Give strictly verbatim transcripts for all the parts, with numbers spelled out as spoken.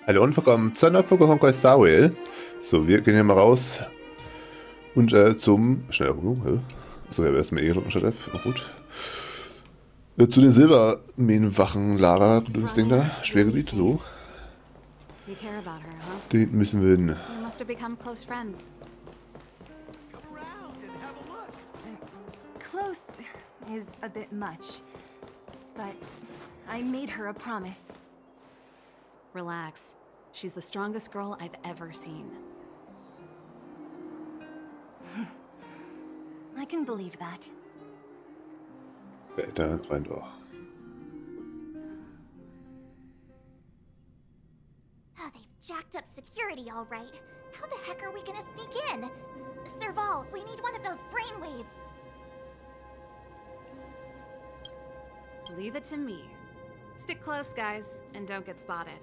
Hallo und willkommen zur neuen Folge von Honkai Star Rail. So, wir gehen hier mal raus und äh, zum Schnellrücken. Achso, ja, erstmal E drücken statt F. Oh, gut. Äh, zu den Silbermähnenwachen, Lara, das Ding da. Schwergebiet, so. Den müssen wir hin. Close is a bit much, but I made her a promise. Relax. She's the strongest girl I've ever seen. I can believe that. Da rein doch. Oh, they've jacked up security all right. How the heck are we gonna sneak in? Serval, we need one of those brainwaves. Leave it to me. Stick close, guys, and don't get spotted.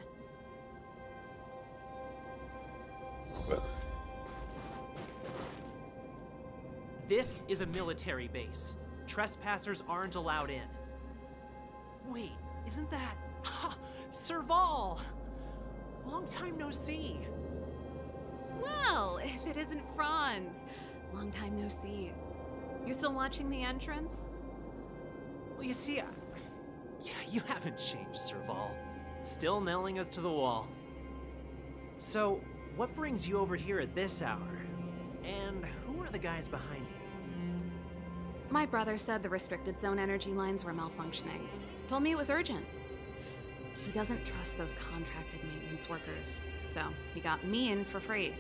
This is a military base. Trespassers aren't allowed in. Wait, isn't that... Serval! Long time no see. Well, if it isn't Franz. Long time no see. You still watching the entrance? Well, you see, I... you haven't changed, Serval. Still nailing us to the wall. So, what brings you over here at this hour? And who are the guys behind you? My brother said the restricted zone energy lines were malfunctioning. Told me it was urgent. He doesn't trust those contracted maintenance workers, so he got me in for free.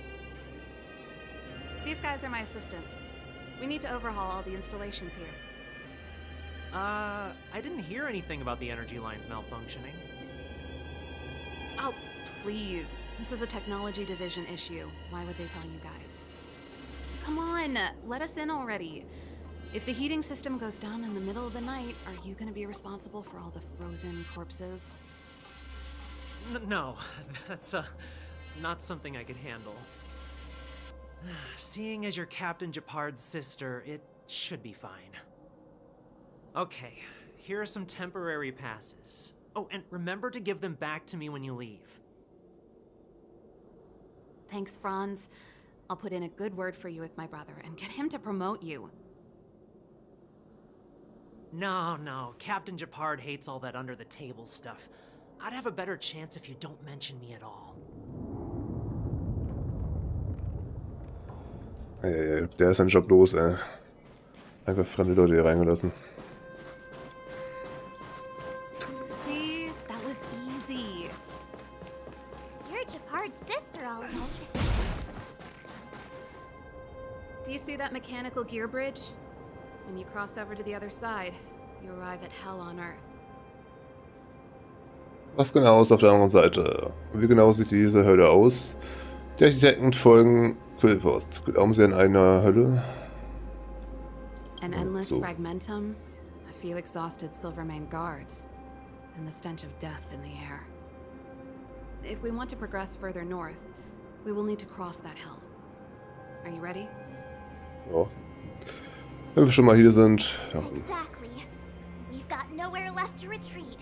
These guys are my assistants. We need to overhaul all the installations here. Uh, I didn't hear anything about the energy lines malfunctioning. Oh, please. This is a technology division issue. Why would they tell you guys? Come on, let us in already. If the heating system goes down in the middle of the night, are you gonna be responsible for all the frozen corpses? N no, that's, uh, not something I could handle. Seeing as you're Captain Gepard's sister, it should be fine. Okay, here are some temporary passes. Oh, and remember to give them back to me when you leave. Thanks, Franz. I'll put in a good word for you with my brother and get him to promote you. No, no, Captain Gepard hates all that under-the-table stuff. I'd have a better chance if you don't mention me at all. Ey, der ist ein Job los, ey. Einfach fremde Leute hier reingelassen. See, that was easy. You're Gepard's sister, all right. Do you see that mechanical gear bridge? When you cross over to the other side, you arrive at Hell on Earth. Was genau ist auf der anderen Seite? Wie genau sieht diese Hölle aus? Die Architekten folgen Quillpost. Glauben sie an einer Hölle? An endless So. fragmentum, a few exhausted Silvermane guards, and the stench of death in the air. If we want to progress further north, we will need to cross that hell. Are you ready? Ja. Wenn wir schon mal hier sind. Ja. Exactly. We've got nowhere left to retreat.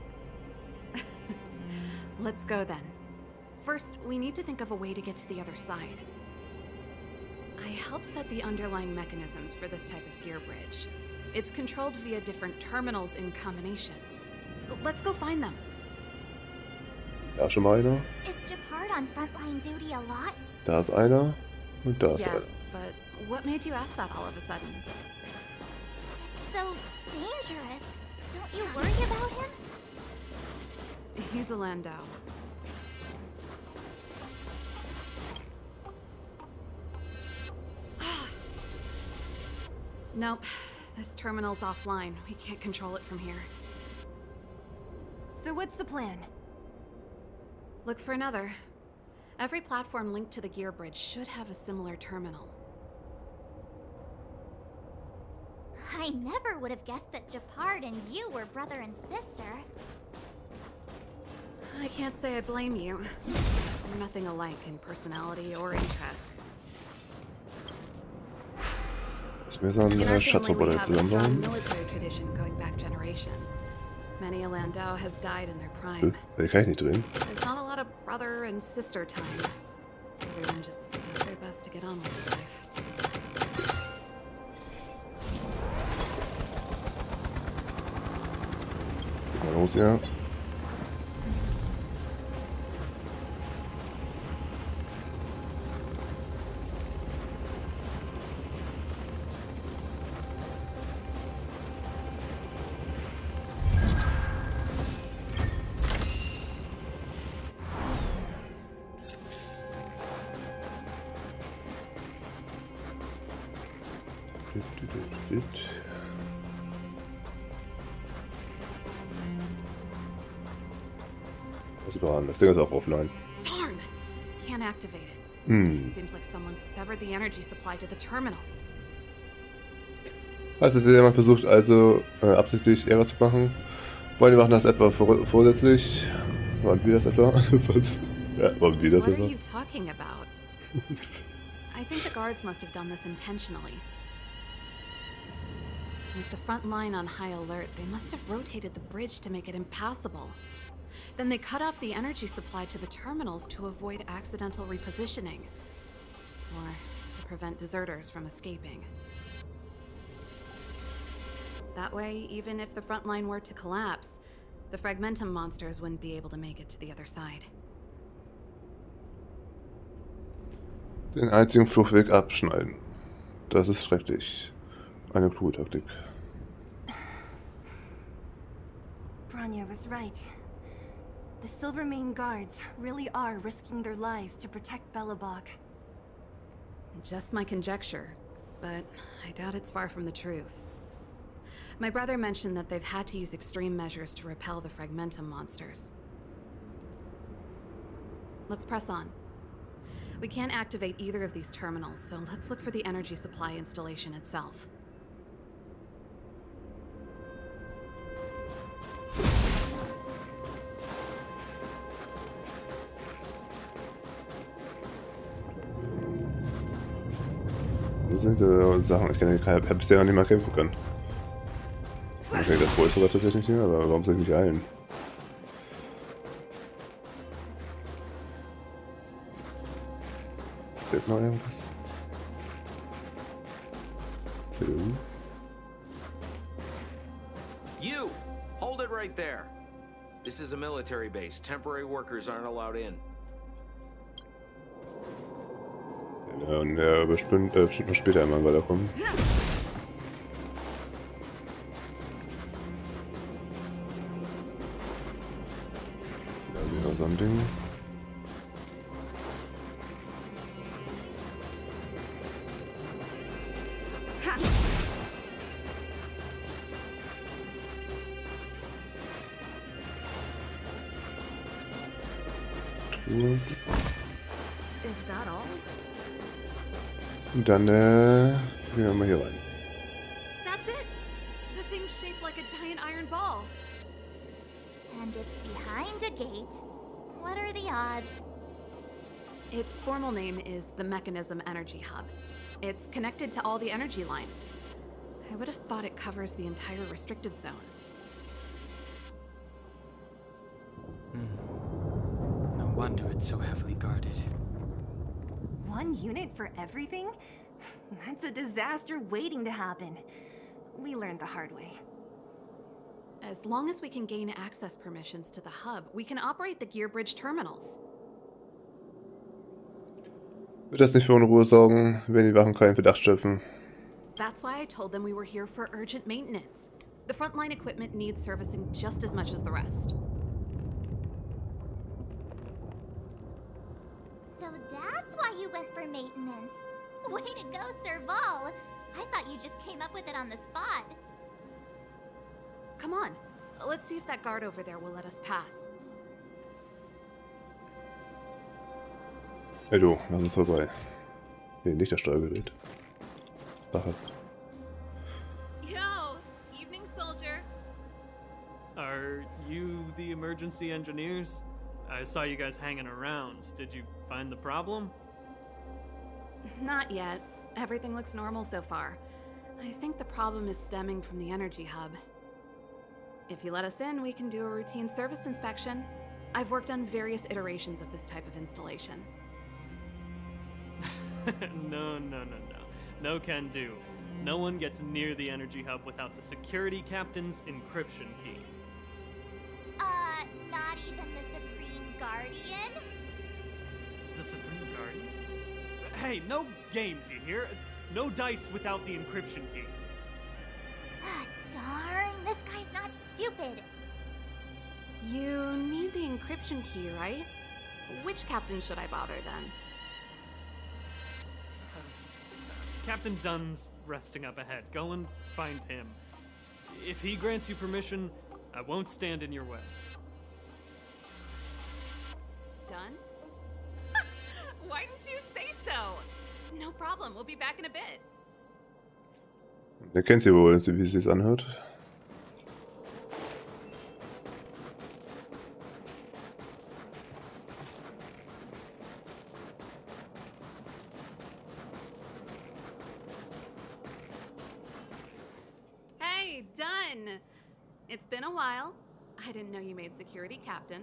Let's go then. First, we need to think of a way to get to the other side. I helped set the underlying mechanisms for this type of gear bridge. It's controlled via different terminals in combination. Let's go find them. Da ist schon mal einer. Is Gepard on frontline duty a lot? Da ist einer. Und da ist Yes, einer. but what made you ask that all of a sudden? It's so dangerous. Don't you worry about him? He's a Landau. Nope. This terminal's offline. We can't control it from here. So what's the plan? Look for another. Every platform linked to the gear bridge should have a similar terminal. I never would have guessed that Gepard and you were brother and sister. I can't say I blame you. We're nothing alike in personality or interest. Wir sollen In eine our family, we Schatzroboter have a strong zusammenbauen. military tradition going back generations. Many a Landau has died in their prime. Äh, kann ich nicht drehen. There's not a lot of and sister time. Everyone just does their best to get on with life. Geht mal los, ja. Was überall. Das Ding ist auch offline. Darn! Can't activate it. Hm. Seems like someone severed the energy supply to the terminals. Heißt es, jemand versucht also äh, absichtlich Ärger zu machen? Wollen die machen das etwa vor vorsätzlich? Waren wir das etwa? Was? Ja, waren wir das What etwa? are you talking about? I think the guards must have done this intentionally. With the front line on high alert, they must have rotated the bridge to make it impassable. Then they cut off the energy supply to the terminals to avoid accidental repositioning. Or to prevent deserters from escaping. That way, even if the front line were to collapse, the Fragmentum monsters wouldn't be able to make it to the other side. Den einzigen Fluchtweg abschneiden. Das ist schrecklich. Eine kluge Taktik. Bronya was right. The Silvermane guards really are risking their lives to protect Belobog. Just my conjecture, but I doubt it's far from the truth. My brother mentioned that they've had to use extreme measures to repel the Fragmentum monsters. Let's press on. We can't activate either of these terminals, so let's look for the energy supply installation itself. Das sind äh, Sachen, ich kann ich hab bisher noch nicht mal kämpfen können. Okay, das wollte ich sogar tatsächlich nicht mehr, aber warum soll ich mich eilen? Ist jetzt noch irgendwas? Hallo? You! Hold it right there. This is a military base. Temporary workers aren't allowed in. Ja, und er bestimmt, äh, bestimmt noch später einmal weiterkommen. Da wieder so ein Ding. Truhe. Is that all? Und dann, äh, gehen wir mal hier rein. That's it! The thing's shaped like a giant iron ball. And it's behind a gate. What are the odds? Its formal name is the Mechanism Energy Hub. It's connected to all the energy lines. I would have thought it covers the entire restricted zone. Hmm. No wonder it's so heavily guarded. One unit for everything? That's a disaster waiting to happen. We learned the hard way. As long as we can gain access permissions to the hub, we can operate the gear bridge terminals. Wird das nicht für Unruhe sorgen, wenn die Wachen keinen Verdacht schöpfen? That's why I told them we were here for urgent maintenance. The frontline equipment needs servicing just as much as the rest. So that's why you went for maintenance. Way to go, Serval. I thought you just came up with it on the spot. Come on, let's see if that guard over there will let us pass. Hey du, lass uns vorbei. Nee, nicht das Steuergerät. Sache. Yo, evening soldier. Are you the emergency engineers? I saw you guys hanging around. Did you find the problem? Not yet. Everything looks normal so far. I think the problem is stemming from the energy hub. If you let us in, we can do a routine service inspection. I've worked on various iterations of this type of installation. no, no, no, no. No can do. No one gets near the energy hub without the security captain's encryption key. Uh, not even the Supreme Guardian? The Supreme Guardian? Hey, no games, you hear? No dice without the encryption key. Ah, darn, this guy's not stupid. You need the encryption key, right? Which captain should I bother then? Captain Dunn's resting up ahead. Go and find him. If he grants you permission, I won't stand in your way. Dunn? Why didn't you say so? No problem, we'll be back in a bit. Der kennt sie wohl, so wie es sich anhört. Hey, Dunn! It's been a while. I didn't know you made security captain.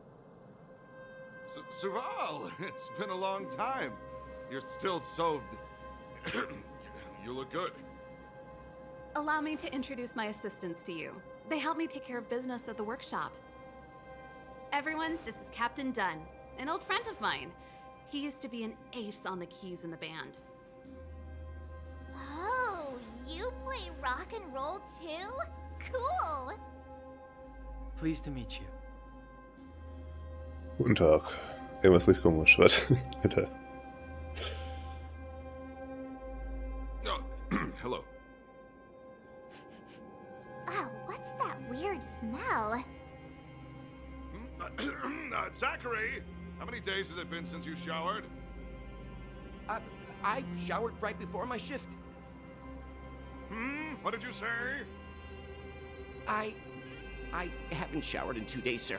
Serval, it's been a long time. You're still so... You look good. Allow me to introduce my assistants to you. They help me take care of business at the workshop. Everyone, this is Captain Dunn, an old friend of mine. He used to be an ace on the keys in the band. Oh, you play rock and roll too? Cool! Pleased to meet you. Guten Tag. Irgendwas riecht komisch. Was? Bitte. Oh, hello. Oh, what's that weird smell? uh, Zachary, how many days has it been since you showered? Uh, I showered right before my shift. Hmm? What did you say? I... I haven't showered in two days, sir.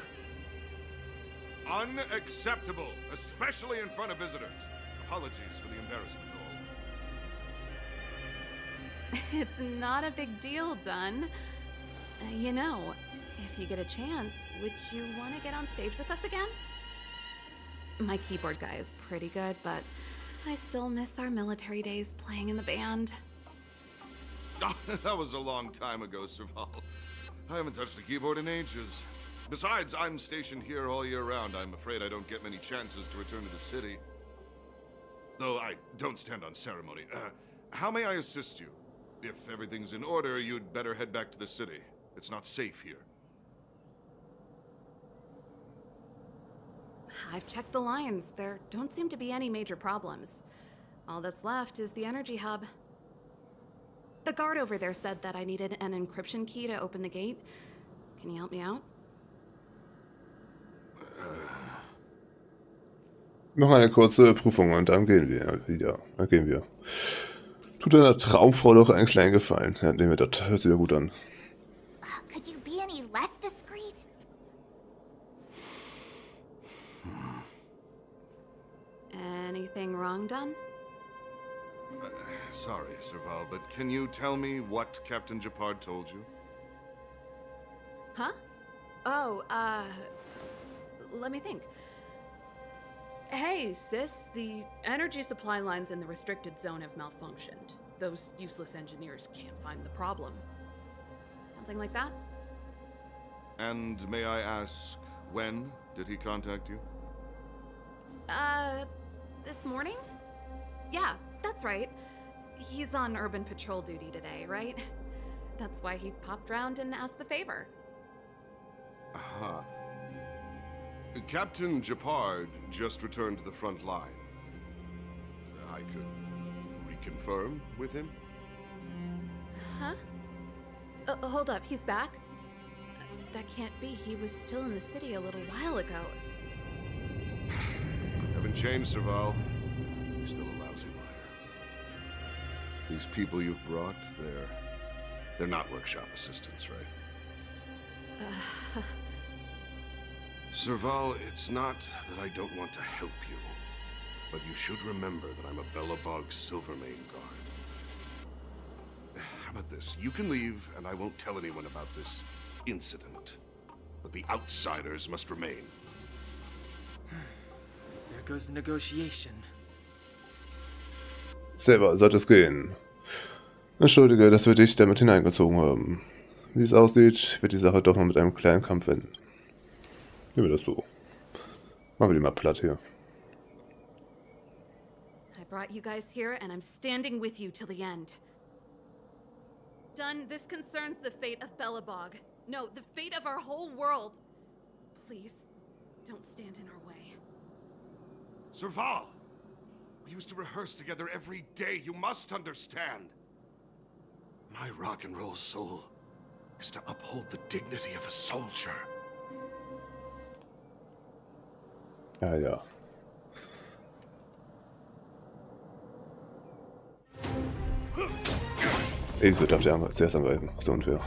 Unacceptable, especially in front of visitors. Apologies for the embarrassment, all. It's not a big deal, Dunn. Uh, you know, if you get a chance, would you want to get on stage with us again? My keyboard guy is pretty good, but I still miss our military days playing in the band. That was a long time ago, Serval. I haven't touched a keyboard in ages. Besides, I'm stationed here all year round. I'm afraid I don't get many chances to return to the city. Though I don't stand on ceremony. Uh, how may I assist you? If everything's in order, you'd better head back to the city. It's not safe here. I've checked the lines. There don't seem to be any major problems. All that's left is the energy hub. The guard over there said that I needed an encryption key to open the gate. Can you help me out? Noch eine kurze Prüfung und dann gehen wir wieder. Dann gehen wir. Tut deiner Traumfrau doch einen kleinen Gefallen. Ja, nehmen wir das. Hört sich ja gut an. Could you be any less discreet? Anything wrong, Dunn? Uh, sorry, Serval, but can you tell me what Captain Gepard told you? Huh? Oh, uh... let me think. Hey, sis, the energy supply lines in the restricted zone have malfunctioned. Those useless engineers can't find the problem. Something like that? And may I ask, when did he contact you? Uh, this morning? Yeah, that's right. He's on urban patrol duty today, right? That's why he popped round and asked the favor. Aha. Captain Gepard just returned to the front line. I could reconfirm with him? Huh? Uh, hold up, he's back? Uh, that can't be. He was still in the city a little while ago. Haven't changed, Serval. You're still a lousy liar. These people you've brought, they're... they're not workshop assistants, right? Uh... Serval, it's not that I don't want to help you, but you should remember that I'm a Belobog Silvermane guard. How about this? You can leave, and I won't tell anyone about this incident. But the outsiders must remain. goes the negotiation? Selber sollte es gehen. Entschuldige, dass wir dich damit hineingezogen haben. Wie es aussieht, wird die Sache doch noch mit einem kleinen Kampf enden. Nehmen wir das so. Machen wir die mal platt hier. I brought you guys here and I'm standing with you till the end. Dunn, this concerns the fate of Belobog. No, the fate of our whole world. Please, don't stand in our way. Serval! We used to rehearse together every day, you must understand. My rock and roll soul is to uphold the dignity of a soldier. Ja, ja. Ich darf sie an zuerst angreifen, so unfair.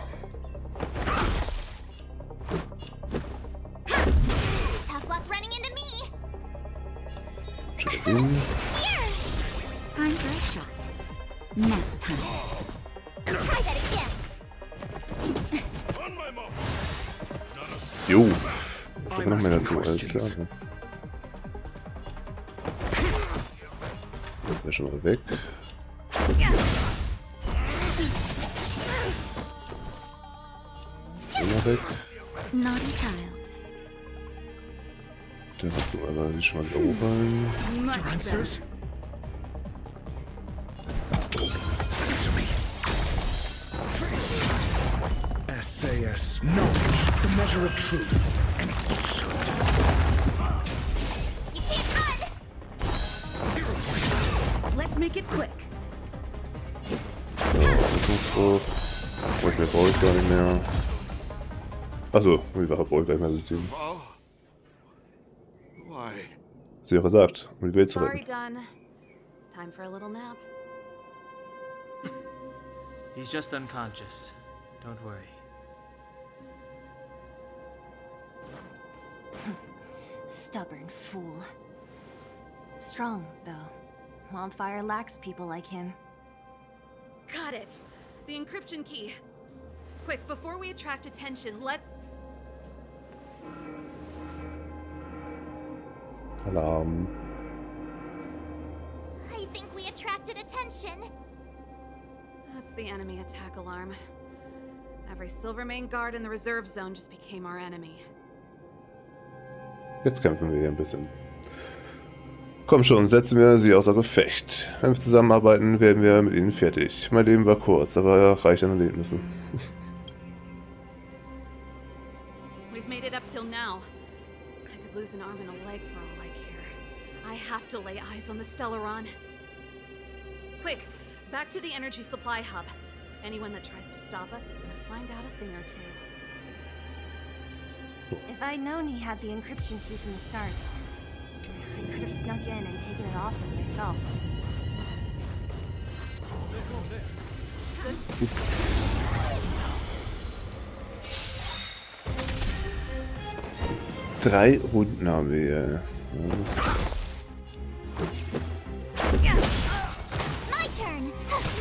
Tough luck running into me. Entschuldigung. Time for a shot. Nap time. Try that again. Jo. Ich habe noch mehr dazu, alles klar. Das wäre schon mal weg. Immer weg. Naughty child. Dann hast du aber die schon mal erobern. S A S knowledge, the measure of truth and falsehood. You can't run. Zero points. Let's make it quick. So, Rückruf. Mehr brauche ich gar nicht mehr. Achso, die Wache brauche ich gleich mehr System. Why? Sie hat gesagt, um die Welt zu Sorry, retten. Dunn. Time for a little nap. He's just unconscious. Don't worry. Stubborn fool. Strong, though. Wildfire lacks people like him. Got it. The encryption key. Quick, before we attract attention, let's... Alarm. I think we attracted attention. That's the enemy attack alarm. Every Silvermane guard in the reserve zone just became our enemy. Jetzt kämpfen wir hier ein bisschen. Komm schon, setzen wir sie außer Gefecht. Wenn wir zusammenarbeiten, werden wir mit ihnen fertig. Mein Leben war kurz, aber reicht an Erlebnissen. We've made it up till now. I could lose an arm and a leg for all I care. I have to lay eyes on the Stellaron. Quick, back to the energy supply hub. Anyone that tries to stop us is gonna find out a thing or two. If I'd known he had the encryption key from the start, I could have snuck in and taken it off him myself. Drei Runden haben wir. My turn.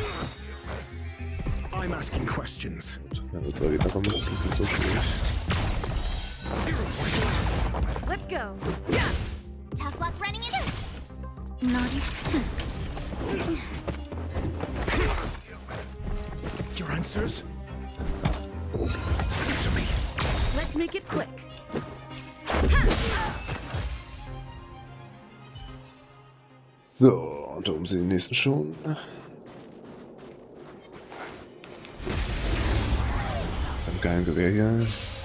I'm asking questions. Ja, das war wieder kommen. Das ist nicht so schwierig. Zero points. Let's go. Tough luck running into. Naughty. Your answers? Answer me. Let's make it quick. So, und da oben sind die nächsten schon. So ein geiles Gewehr hier.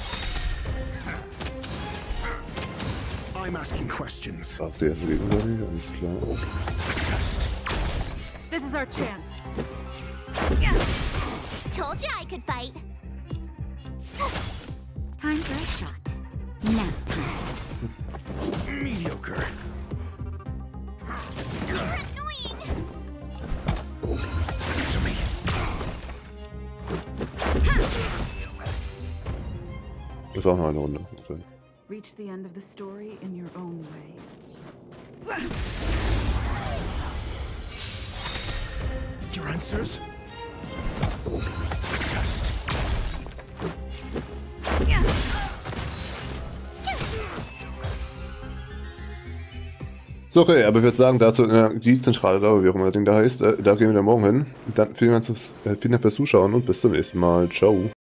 I'm asking questions. Ach, sehr gegenseitig, alles klar. Test. This is our chance. Told you I could fight. Time for a shot. Nap time. Mediocre. You're annoying. Answer me. Das ist auch noch eine Runde. Okay. Reach the end of the story in your own way. Your answers? Test. So, okay, aber ich würde sagen, dazu äh, die Zentrale da, wie auch immer das Ding da heißt, äh, da gehen wir dann morgen hin. Dann vielen Dank fürs, äh, vielen Dank fürs Zuschauen und bis zum nächsten Mal. Ciao.